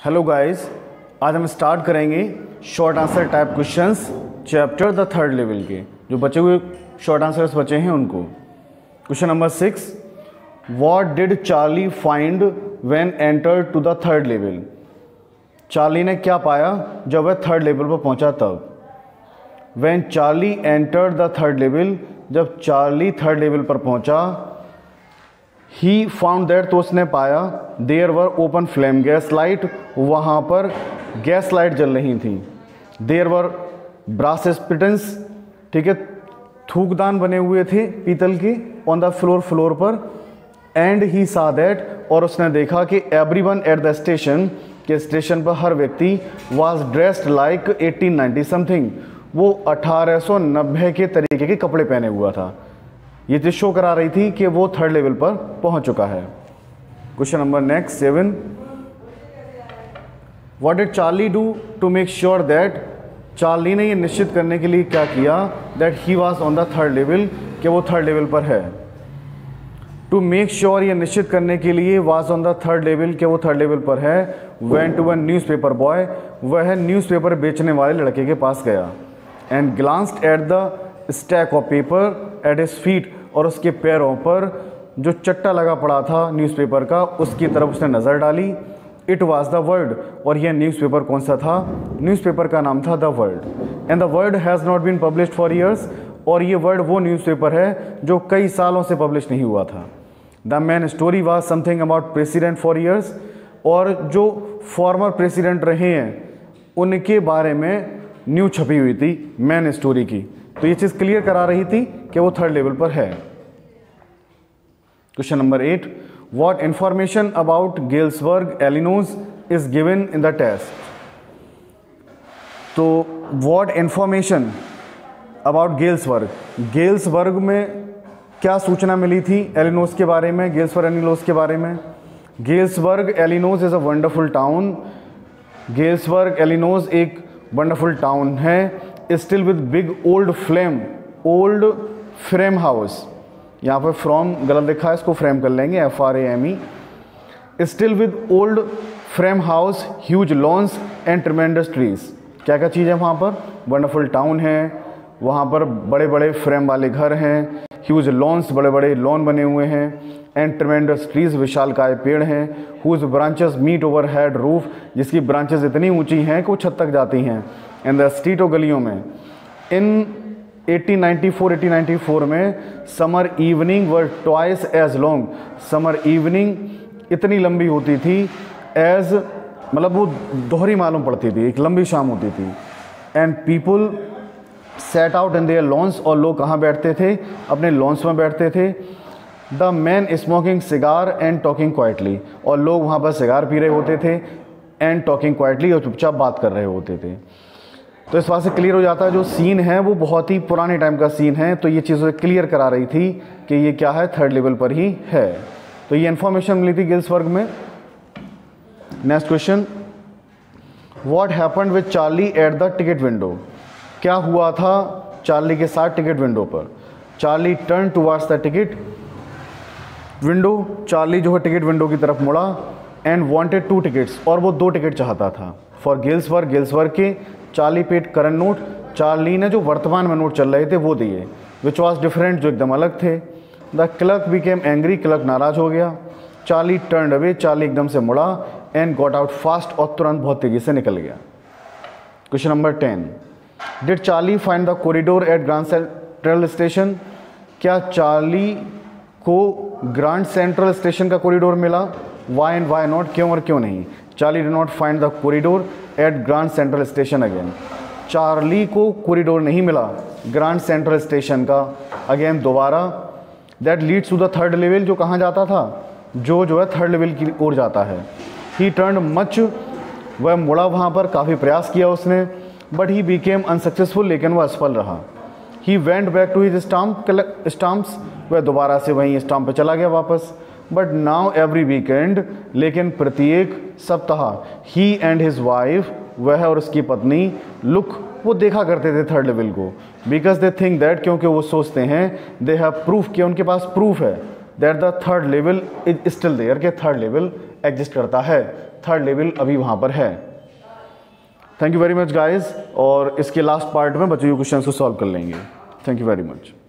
Hello guys, आज हम start करेंगे short answer type questions chapter the third level के। जो बचे हुए शॉर्ट आंसर्स बचे हैं उनको। Question number 6, what did Charlie find when enter to the third level. Charlie ने क्या पाया जब वह थर्ड लेवल पर पहुंचा तब। When Charlie entered the third level, जब चार्ली थर्ड लेवल पर पहुंचा, ही फाउंड दैट, तो उसने पाया, there were open flame gas light, वहाँ पर गैस लाइट जल रही थी। देयर वर ब्रास स्पिटन्स, ठीक है, थूकदान बने हुए थे पीतल के ऑन द फ्लोर पर। एंड ही सा दैट, और उसने देखा कि एवरीवन एट द स्टेशन, के स्टेशन पर हर व्यक्ति वाज ड्रेस्ड लाइक 1890 समथिंग, वो 1890 के तरीके के कपड़े पहने हुआ था। ये चीज शो करा रही थी कि वो थर्ड लेवल पर पहुंच चुका है। Question number next 7, what did Charlie do to make sure that, Charlie ने ये निश्चित करने के लिए क्या किया, that he was on the third level, कि वो थर्ड लेवल पर है। टू मेक श्योर, ये निश्चित करने के लिए, was on the third level, कि वो थर्ड लेवल पर है। Went to one newspaper boy, वह न्यूज़पेपर बेचने वाले लड़के के पास गया। And glanced at the stack of paper at his feet, और उसके पैरों पर जो चट्टा लगा पड़ा था न्यूज़पेपर का, उसकी तरफ उसने नज़र डाली। इट वाज द वर्ल्ड, और यह न्यूज़पेपर कौन सा था, न्यूज़पेपर का नाम था the world. And the world has not been published for years, और ये वर्ल्ड वो न्यूज़पेपर है जो कई सालों से पब्लिश नहीं हुआ था। The main story was something about president for years, और जो फॉर्मर प्रेसिडेंट रहे हैं उनके बारे में न्यूज़ छपी हुई थी मैन स्टोरी की। तो ये चीज़ क्लियर करा रही थी कि वो थर्ड लेवल पर है। Question number 8, what information about Galesburg Illinois is given in the test. तो what information about Galesburg, Galesburg में क्या सूचना मिली थी एलिनोस के बारे में, गेल्सबर्ग एलिनोस के बारे में। Galesburg Illinois is a wonderful town, Galesburg Illinois एक वंडरफुल टाउन है। Still with big old frame house, यहाँ पर फ्रॉम गलत लिखा है, इसको फ्रेम कर लेंगे FRAME। Still with old frame house, huge lawns and tremendous trees. क्या क्या चीज़ है वहाँ पर, वंडरफुल टाउन है, वहाँ पर बड़े बड़े फ्रेम वाले घर हैं, ह्यूज लॉन्स, बड़े बड़े लॉन बने हुए हैं, एंड ट्रिमेंडस ट्रीज, विशालकाय पेड़ हैं, whose branches meet overhead roof, जिसकी ब्रांचेस इतनी ऊंची हैं कि वो छत तक जाती हैं। एंड द स्ट्रीट और गलियों में, इन 1894 में summer evening were twice as long, summer evening इतनी लंबी होती थी एज, मतलब वो दोहरी मालूम पड़ती थी, एक लंबी शाम होती थी। And people sat out in their lawns, और लोग कहाँ बैठते थे, अपने लॉन्स में बैठते थे। The man smoking cigar and talking quietly, और लोग वहाँ पर सिगार पी रहे होते थे, एंड टॉकिंग क्वाइटली, और चुपचाप बात कर रहे होते थे। तो इस बात से क्लियर हो जाता है जो सीन है वो बहुत ही पुराने टाइम का सीन है। तो ये चीज़ क्लियर करा रही थी कि ये क्या है, थर्ड लेवल पर ही है। तो ये इन्फॉर्मेशन मिली थी गेल्सबर्ग में। Next question, what happened with Charlie at the ticket window, क्या हुआ था चार्ली के साथ टिकट विंडो पर। Charlie turn towards the ticket window, Charlie जो है टिकट विंडो की तरफ मुड़ा। एंड वांटेड 2 टिकट्स, और वो 2 टिकट चाहता था। फॉर गेल्सबर्ग, गेल्सबर्ग के। Charlie paid current note, Charlie ने जो वर्तमान में नोट चल रहे थे वो दिए। विच वॉज डिफरेंट, जो एकदम अलग थे। The clerk became angry, clerk नाराज हो गया। चार्ली टर्न अवे, चार्ली एकदम से मुड़ा। एंड गॉट आउट फास्ट, और तुरंत बहुत तेजी से निकल गया। Question number 10, did Charlie find the corridor at Grand Central Station, क्या चार्ली को ग्रांड सेंट्रल स्टेशन का कॉरिडोर मिला। वाई एंड वाई नॉट, क्यों और क्यों नहीं। Charlie did not find the corridor at Grand Central Station again, Charlie को corridor नहीं मिला ग्रांड सेंट्रल स्टेशन का अगेन दोबारा। That leads to the third level, जो कहाँ जाता था, जो है थर्ड लेवल की ओर जाता है। ही टर्न मच, वह मुड़ा वहाँ पर, काफ़ी प्रयास किया उसने। बट ही बिकेम अनसक्सेसफुल, लेकिन वह असफल रहा। He went back to his stamps, वह दोबारा से वहीं स्टाम्प पे चला गया वापस। बट नाउ एवरी वीकेंड, लेकिन प्रत्येक सप्ताह, ही एंड हिज वाइफ, वह और उसकी पत्नी, लुक, वो देखा करते थे थर्ड लेवल को। बिकॉज दे थिंक दैट, क्योंकि वो सोचते हैं, दे हैव प्रूफ, कि उनके पास प्रूफ है that the third level is still there, के थर्ड लेवल एग्जिस्ट करता है। थर्ड लेवल अभी वहाँ पर है। Thank you very much guys, और इसके लास्ट पार्ट में बचे हुए क्वेश्चंस को सॉल्व कर लेंगे। Thank you very much.